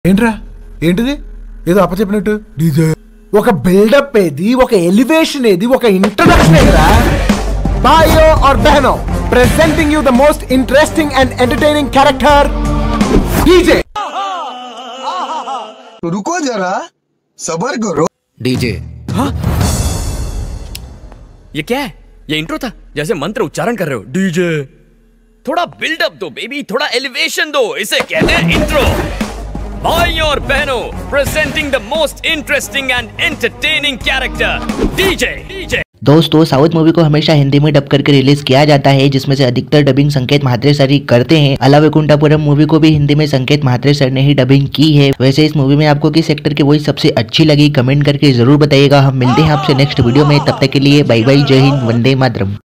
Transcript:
ఏంట్రా ఏంటిది ఏదో అప్పచెప్పినట్టు డీజే ఒక బిల్డప్ ఏది ఒక ఎలివేషన్ ఏది ఒక ఇంట్రడక్షన్ ఏదిరా భాయో और बहनों presenting you the most interesting and entertaining character DJ. तो रुको जरा सबर करो डीजे। हाँ? ये क्या है? ये इंट्रो था जैसे मंत्र उच्चारण कर रहे हो। डीजे थोड़ा बिल्डअप दो बेबी, थोड़ा एलिवेशन दो, इसे कहते हैं इंट्रो। भाइयों और बहनों, presenting the most interesting and entertaining character DJ. दोस्तों साउथ मूवी को हमेशा हिंदी में डब करके रिलीज किया जाता है, जिसमें से अधिकतर डबिंग संकेत म्हात्रे सर ही करते हैं। अलावा वैकुंठपुरम मूवी को भी हिंदी में संकेत म्हात्रे सर ने ही डबिंग की है। वैसे इस मूवी में आपको किस एक्टर की वॉइस सबसे अच्छी लगी कमेंट करके जरूर बताइएगा। हम मिलते हैं आपसे नेक्स्ट वीडियो में, तब तक के लिए बाय बाय, जय हिंद, वंदे मातरम।